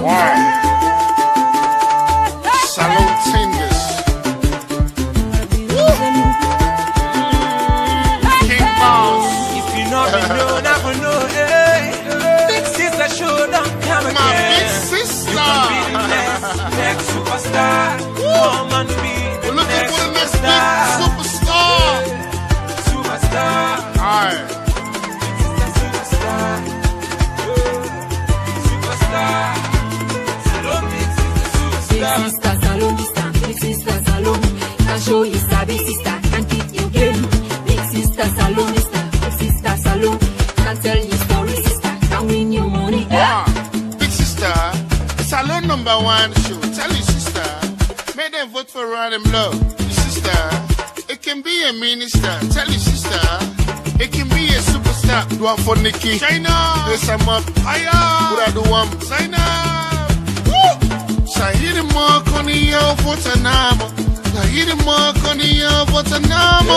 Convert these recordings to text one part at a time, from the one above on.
Salon Tingers. King Boss. If you know me, know, never know, hey. Big sister show don't come again. My big sister. You can be the next superstar. Come and be the We're looking next for the next superstar. big superstar. Superstar. Alright. Superstar. Superstar. Salon Big Sister Superstar. Big sister salonista, big sister salon. Can show you star, big sister can keep you game. Big sister salonista, big sister salon. Can tell you story, sister can win you money. Big sister, Salon #1 show. Tell your sister, make them vote for Random Love. Your sister, it can be a minister. Tell your sister, it can be a superstar. Do one for Nikki. China. There's some up. Aya. Put out the one. Sign up. Woo. Shahidi mark on the yo for Tanama. Shahidi mark on the yo for Tanama.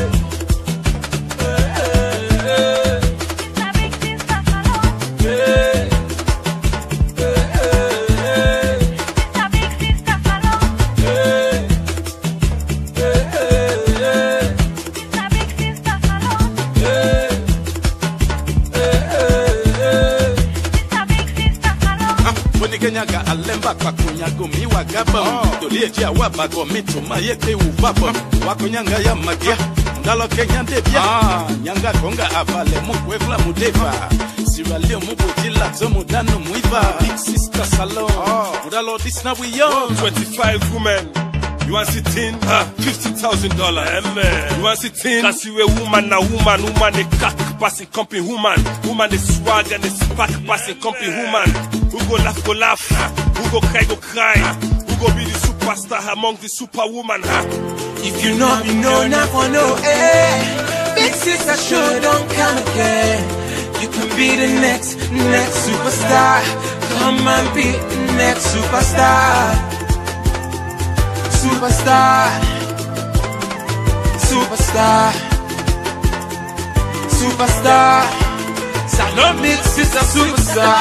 Kenyaga alemba kwa kunyago miwa gaba Dolieji awaba go mitu mayeke uvaba Wako nyanga ya magia Ngalo Kenya ndebia Nyanga konga avale mukwevla mudeva Siralio mubutila tomu danu muiva Big sister salon Mudalo this now we young 25 women. You want to sit in? $50,000. Amen. You want to sit in? Cause you a woman, woman, a cock passing company woman. Woman, the swag and the spark passing company woman. Who go laugh, who go cry, who go be the superstar among the superwoman. If you know me, know, never know, eh. Big sister show don't come again. You can be the next superstar. Come and be the next superstar. Superstar. Salon Big Sister Superstar.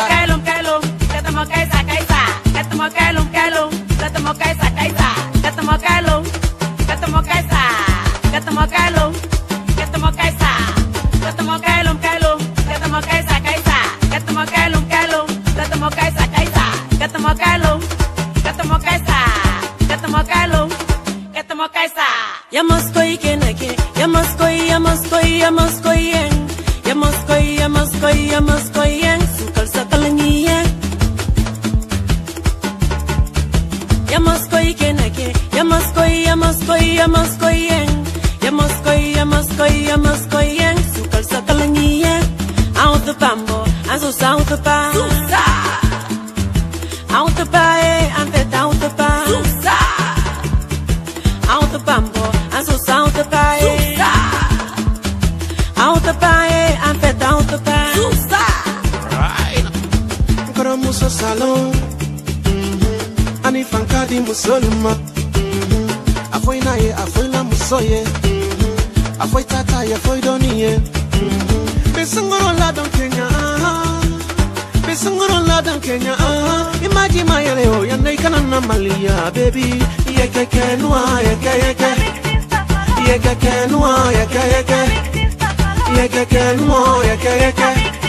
Out the bambo, and so south the bar. Out the bar, and the out the bar. Out the bambo, and so south the bar. Out the bar, and the out the bar. Right. Karamusa salon. Ani fankadi musolima. Afoy naye, afoy la musoye. Afoy tata, afoy doniye. Besunguro la don Kenya. Besunguro la don Kenya. Imagine my leo, ya naikana na malia, baby. Yeke kenua, yeke. Yeke kenua, yeke. Yeke kenua, yeke.